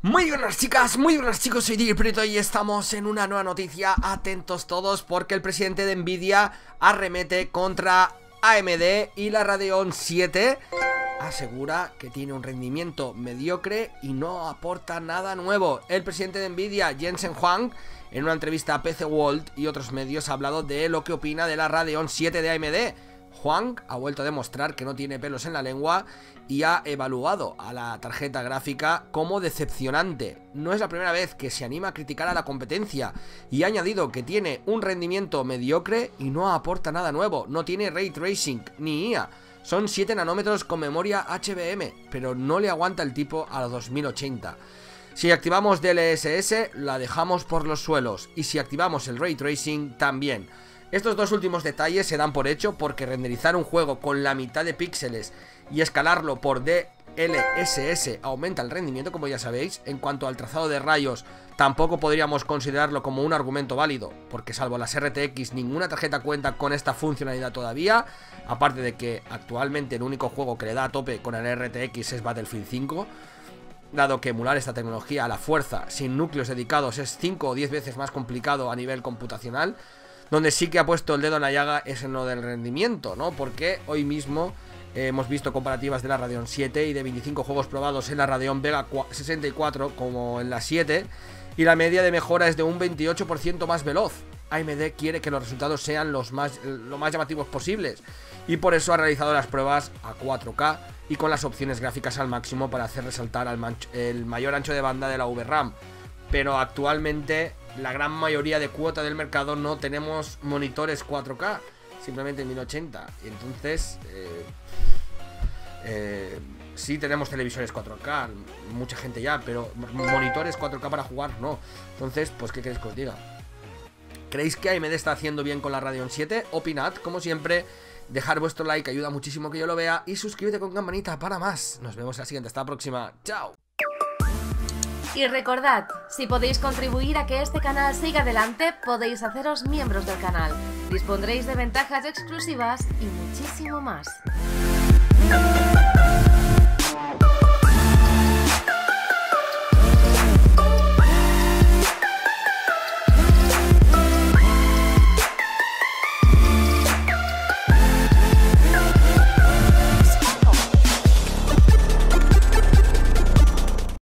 Muy buenas chicas, muy buenas chicos, soy Digiprieto y estamos en una nueva noticia. Atentos todos porque el presidente de Nvidia arremete contra AMD y la Radeon 7 asegura que tiene un rendimiento mediocre y no aporta nada nuevo. El presidente de Nvidia, Jensen Huang, en una entrevista a PC World y otros medios ha hablado de lo que opina de la Radeon 7 de AMD. Huang ha vuelto a demostrar que no tiene pelos en la lengua y ha evaluado a la tarjeta gráfica como decepcionante. No es la primera vez que se anima a criticar a la competencia y ha añadido que tiene un rendimiento mediocre y no aporta nada nuevo. No tiene Ray Tracing ni IA. Son 7 nanómetros con memoria HBM, pero no le aguanta el tipo a los 2080. Si activamos DLSS, la dejamos por los suelos, y si activamos el Ray Tracing, también. Estos dos últimos detalles se dan por hecho porque renderizar un juego con la mitad de píxeles y escalarlo por DLSS aumenta el rendimiento, como ya sabéis. En cuanto al trazado de rayos, tampoco podríamos considerarlo como un argumento válido, porque salvo las RTX, ninguna tarjeta cuenta con esta funcionalidad todavía. Aparte de que actualmente el único juego que le da a tope con el RTX es Battlefield 5, dado que emular esta tecnología a la fuerza sin núcleos dedicados es 5 o 10 veces más complicado a nivel computacional. Donde sí que ha puesto el dedo en la llaga es en lo del rendimiento, ¿no? Porque hoy mismo hemos visto comparativas de la Radeon 7 y de 25 juegos probados en la Radeon Vega 64 como en la 7, y la media de mejora es de un 28% más veloz. AMD quiere que los resultados sean lo más llamativos posibles y por eso ha realizado las pruebas a 4K y con las opciones gráficas al máximo para hacer resaltar el mayor ancho de banda de la VRAM. Pero actualmente la gran mayoría de cuota del mercado no tenemos monitores 4K, simplemente 1080. Y entonces sí tenemos televisores 4K, mucha gente ya, pero monitores 4K para jugar no. Entonces, pues ¿qué queréis que os diga? ¿Creéis que AMD está haciendo bien con la Radeon 7? Opinad, como siempre. Dejar vuestro like ayuda muchísimo que yo lo vea. Y suscríbete con campanita para más. Nos vemos en la siguiente, hasta la próxima. ¡Chao! Y recordad, si podéis contribuir a que este canal siga adelante, podéis haceros miembros del canal. Dispondréis de ventajas exclusivas y muchísimo más.